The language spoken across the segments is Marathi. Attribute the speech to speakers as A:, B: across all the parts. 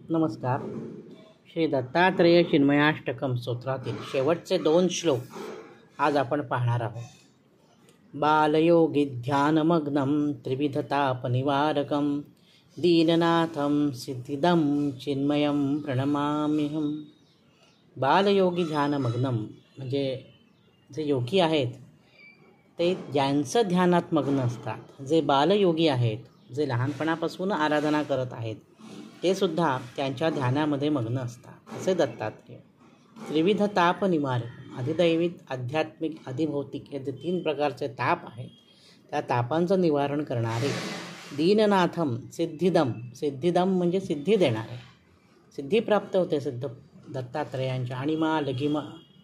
A: नमस्कार. श्री दत्तात्रेय चिन्मयाष्टकम स्तोत्रातील शेवटचे 2 श्लोक आज आपण पाहणार आहोत. बालयोगी ध्यानमग्नं त्रिविधतापनिवारकं दीननाथं सिद्धिदं चिन्मयं प्रणमाम्यहं. बालयोगी ध्यानमग्नं म्हणजे जे योगी आहेत ते ज्यांचं ध्यानात मग्न असतात, जे बालयोगी आहेत, जे लहानपणापासून आराधना करत आहेत, ते सुद्धा त्यांच्या ध्यानामध्ये मग्न असतात असे दत्तात्रेय. त्रिविध ताप निवारक, अधिदैविक, आध्यात्मिक, अधिभौतिक हे 3 प्रकारचे ताप आहेत. त्या तापांचं निवारण करणारे दीननाथम सिद्धिदम. सिद्धिदम म्हणजे सिद्धी देणारे, सिद्धी प्राप्त होते सिद्ध दत्तात्रेयांच्या. आणि मा लघिमा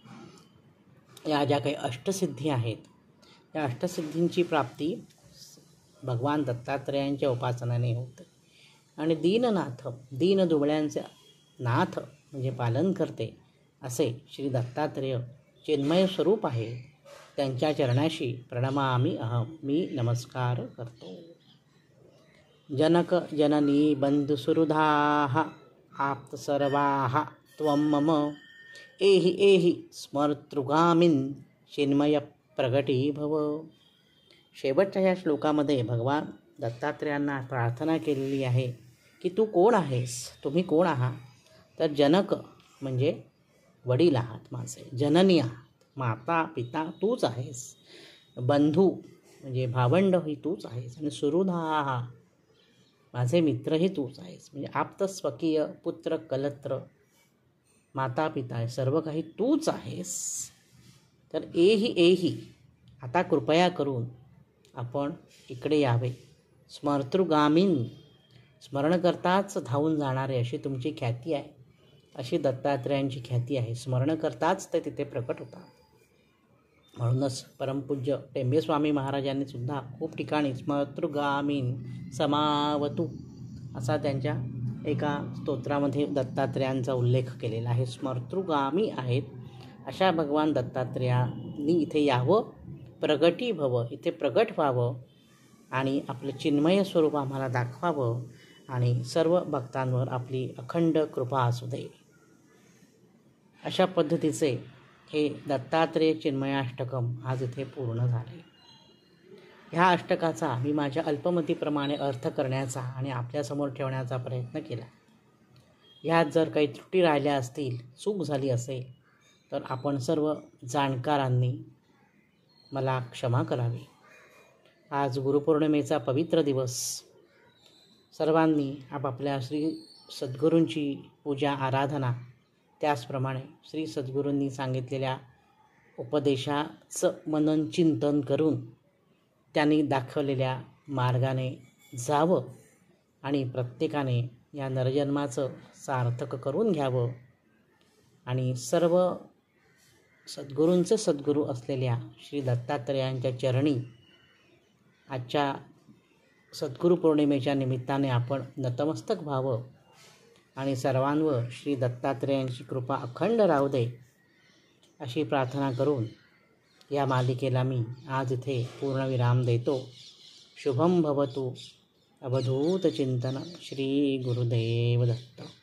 A: या ज्या काही अष्टसिद्धी आहेत, या अष्टसिद्धींची प्राप्ती भगवान दत्तात्रेयांच्या उपासनाने होते. आणि दीननाथ, दीन दुबळ्यांचे नाथ म्हणजे पालन करते असे श्री दत्तात्रेय चिन्मय स्वरूप आहे. त्यांच्या चरणाशी प्रणमामि अहम, मी नमस्कार करतो. जनक जननी बंधुसुहृदाः आप्त सर्वाः त्वं मम एहि एहि स्मर्तृगामिन् चिन्मय प्रगटी भव. शेवटच्या या श्लोकामध्ये भगवान दत्तात्रेयांना प्रार्थना केलेली आहे की तू कोण आहेस, तुम्ही कोण आहात. तर जनक म्हणजे वडील आहात माझे, जननी आहात, माता पिता तूच आहेस, बंधू म्हणजे भावंड ही तूच आहेस, आणि सुहृदा माझे मित्रही तूच आहेस. म्हणजे आप्त स्वकीय पुत्र कलत्र माता पिता सर्व काही तूच आहेस. तर एही एही, आता कृपया करून आपण इकडे यावे. स्मर्तृगामीन, स्मरण करताच धावून जाणारे अशी तुमची ख्याती आहे, अशी दत्तात्रेयांची ख्याती आहे. स्मरण करताच ते तिथे प्रकट होतात. म्हणूनच परमपूज्य टेंबे स्वामी महाराजांनी सुद्धा खूप ठिकाणी स्मर्तृगामीन समावतू असा त्यांच्या एका स्तोत्रामध्ये दत्तात्रेयांचा उल्लेख केलेला आहे. स्मर्तृगामी आहेत अशा भगवान दत्तात्रेयांनी इथे यावं, प्रगटी भव, इथे प्रगट व्हावं आणि आपलं चिन्मय स्वरूप आम्हाला दाखवावं आणि सर्व भक्तांवर आपली अखंड कृपा असू दे. अशा पद्धतीचे हे दत्तात्रेय चिन्मयाष्टकम आज इथे पूर्ण झाले. ह्या अष्टकाचा मी माझ्या अल्पमतीप्रमाणे अर्थ करण्याचा आणि आपल्यासमोर ठेवण्याचा प्रयत्न केला. ह्यात जर काही त्रुटी राहिल्या असतील, चूक झाली असेल, तर आपण सर्व जाणकारांनी मला क्षमा करावी. आज गुरुपौर्णिमेचा पवित्र दिवस. सर्वांनी आपापल्या श्री सद्गुरूंची पूजा आराधना, त्याचप्रमाणे श्री सद्गुरूंनी सांगितलेल्या उपदेशाचं मनन चिंतन करून त्यांनी दाखवलेल्या मार्गाने जावं आणि प्रत्येकाने या नरजन्माचं सार्थक करून घ्यावं आणि सर्व सद्गुरूंचे सद्गुरू असलेल्या श्री दत्तात्रेयांच्या चरणी आजच्या सद्गुरू पौर्णिमेच्या निमित्ताने आपण नतमस्तक व्हावं आणि सर्वांवर श्री दत्तात्रेयांची कृपा अखंड राहू दे अशी प्रार्थना करून या मालिकेला मी आज इथे पूर्णविराम देतो. शुभम भवतु. अवधूत चिंतन. श्री गुरुदेव दत्त.